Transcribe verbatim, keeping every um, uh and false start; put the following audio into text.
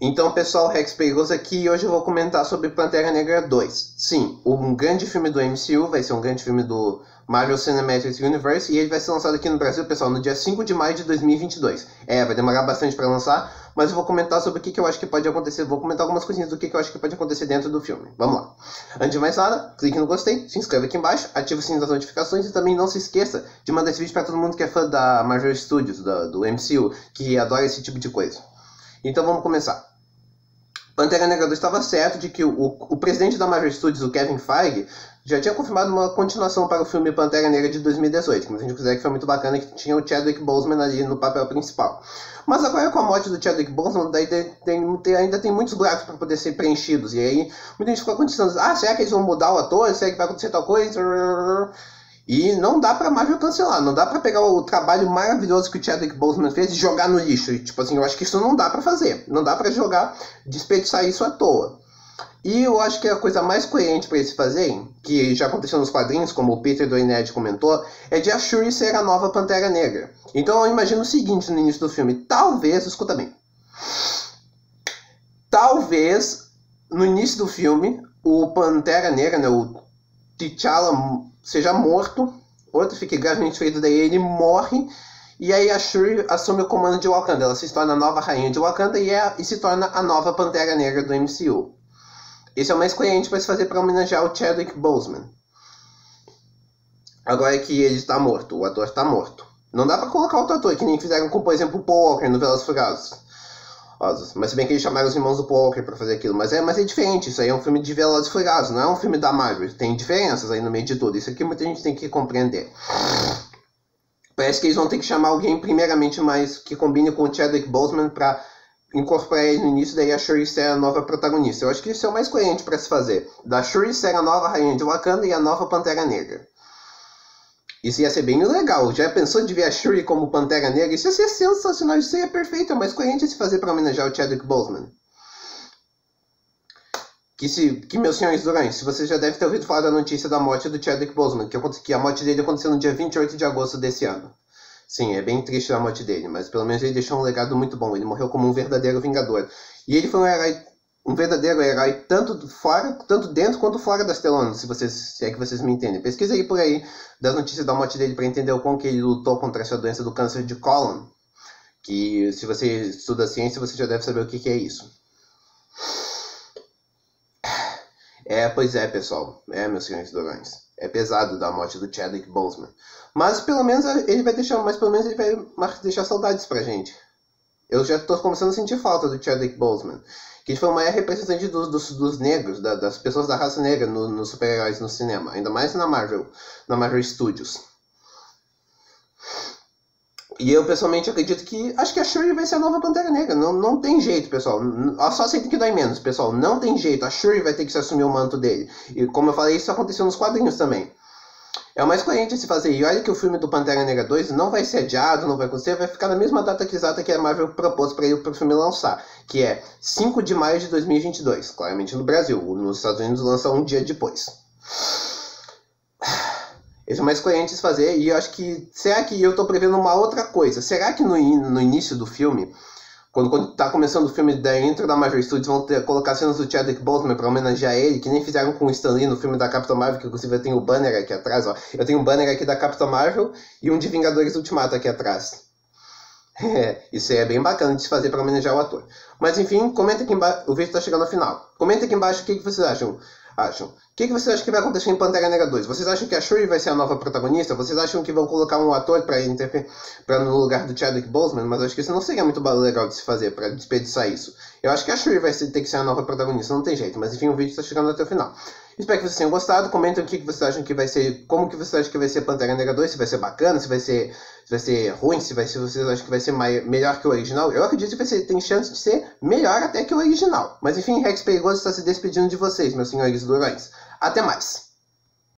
Então, pessoal, Rex Perigoso aqui e hoje eu vou comentar sobre Pantera Negra dois. Sim, um grande filme do M C U, vai ser um grande filme do Marvel Cinematic Universe e ele vai ser lançado aqui no Brasil, pessoal, no dia cinco de maio de dois mil e vinte e dois. É, vai demorar bastante para lançar, mas eu vou comentar sobre o que, que eu acho que pode acontecer, vou comentar algumas coisinhas do que, que eu acho que pode acontecer dentro do filme. Vamos lá. Antes de mais nada, clique no gostei, se inscreva aqui embaixo, ative o sininho das notificações e também não se esqueça de mandar esse vídeo para todo mundo que é fã da Marvel Studios, da, do M C U, que adora esse tipo de coisa. Então vamos começar. Pantera Negra dois estava certo de que o, o presidente da Marvel Studios, o Kevin Feige, já tinha confirmado uma continuação para o filme Pantera Negra de dois mil e dezoito, que a gente considera que foi muito bacana, que tinha o Chadwick Boseman ali no papel principal. Mas agora com a morte do Chadwick Boseman, daí tem, tem, ainda tem muitos buracos para poder ser preenchidos, e aí muita gente fica continuando, ah, será que eles vão mudar o ator? Será que vai acontecer tal coisa? E não dá pra Marvel cancelar, não dá pra pegar o trabalho maravilhoso que o Chadwick Boseman fez e jogar no lixo. E, tipo assim, eu acho que isso não dá pra fazer. Não dá pra jogar, desperdiçar isso à toa. E eu acho que a coisa mais coerente pra eles fazerem, que já aconteceu nos quadrinhos, como o Peter do Nerd comentou, é de a Shuri ser a nova Pantera Negra. Então eu imagino o seguinte no início do filme, talvez, escuta bem, talvez no início do filme o Pantera Negra, né, o T'Challa seja morto, outro fica gravemente ferido, daí ele morre, e aí a Shuri assume o comando de Wakanda, ela se torna a nova rainha de Wakanda e, é, e se torna a nova Pantera Negra do M C U. Esse é o mais coerente para se fazer para homenagear o Chadwick Boseman. Agora é que ele está morto, o ator está morto. Não dá para colocar outro ator, que nem fizeram com, por exemplo, o Paul Walker no Velozes e Furiosos. Mas se bem que eles chamaram os irmãos do Paul Walker pra fazer aquilo. Mas é, mas é diferente, isso aí é um filme de Velozes e Furiosos, não é um filme da Marvel. Tem diferenças aí no meio de tudo. Isso aqui muita gente tem que compreender. Parece que eles vão ter que chamar alguém primeiramente mais que combine com o Chadwick Boseman pra incorporar ele no início, daí a Shuri ser a nova protagonista. Eu acho que isso é o mais coerente pra se fazer. Da Shuri ser a nova rainha de Wakanda e a nova Pantera Negra. Isso ia ser bem legal. Já pensou de ver a Shuri como Pantera Negra? Isso ia ser sensacional. Isso ia perfeito. É mais coerente se fazer para homenagear o Chadwick Boseman. Que, se, que meus senhores durões, se você já deve ter ouvido falar da notícia da morte do Chadwick Boseman, que, que a morte dele aconteceu no dia vinte e oito de agosto desse ano. Sim, é bem triste a morte dele, mas pelo menos ele deixou um legado muito bom. Ele morreu como um verdadeiro vingador. E ele foi um herói, um verdadeiro herói, tanto fora, tanto dentro quanto fora das telonas, se, vocês, se é que vocês me entendem. Pesquisa aí por aí das notícias da morte dele para entender o quão que ele lutou contra essa doença do câncer de cólon. Que se você estuda ciência, você já deve saber o que, que é isso. É, pois é, pessoal. É, meus senhores durões. É pesado da morte do Chadwick Boseman. Mas pelo menos ele vai deixar, mas pelo menos ele vai deixar saudades pra gente. Eu já tô começando a sentir falta do Chadwick Boseman, que foi o maior representante dos, dos, dos negros, da, das pessoas da raça negra nos no super-heróis no cinema, ainda mais na Marvel, na Marvel Studios. E eu pessoalmente acredito que, acho que a Shuri vai ser a nova Pantera Negra, não, não tem jeito, pessoal, só aceita que dói menos, pessoal, não tem jeito, a Shuri vai ter que se assumir o manto dele, e como eu falei, isso aconteceu nos quadrinhos também. É o mais coerente se fazer, e olha que o filme do Pantera Negra dois não vai ser adiado, não vai acontecer, vai ficar na mesma data que exata que a Marvel propôs para ele para o filme lançar, que é cinco de maio de dois mil e vinte e dois, claramente no Brasil, nos Estados Unidos lança um dia depois. Esse é o mais coerente se fazer, e eu acho que, será que eu estou prevendo uma outra coisa, será que no, no início do filme, Quando, quando tá começando o filme dentro da Marvel Studios, vão ter, colocar cenas do Chadwick Boseman pra homenagear ele, que nem fizeram com o Stan Lee no filme da Capitã Marvel, que inclusive eu tenho o banner aqui atrás, ó. Eu tenho um banner aqui da Capitã Marvel e um de Vingadores Ultimato aqui atrás. É, isso aí é bem bacana de se fazer pra homenagear o ator. Mas enfim, comenta aqui embaixo, o vídeo tá chegando ao final. Comenta aqui embaixo o que, que vocês acham. acham. O que, que vocês acham que vai acontecer em Pantera Negra dois? Vocês acham que a Shuri vai ser a nova protagonista? Vocês acham que vão colocar um ator pra, pra no lugar do Chadwick Boseman? Mas eu acho que isso não seria muito legal de se fazer, pra desperdiçar isso. Eu acho que a Shuri vai ter que ser a nova protagonista, não tem jeito. Mas enfim, o vídeo está chegando até o final. Espero que vocês tenham gostado. Comentem o que, que vocês acham que vai ser, como que vocês acham que vai ser Pantera Negra dois, se vai ser bacana, se vai ser, se vai ser ruim, se, vai, se vocês acham que vai ser mai, melhor que o original. Eu acredito que vai ser, tem chance de ser melhor até que o original. Mas enfim, Rex Perigoso está se despedindo de vocês, meus senhores durões. Até mais!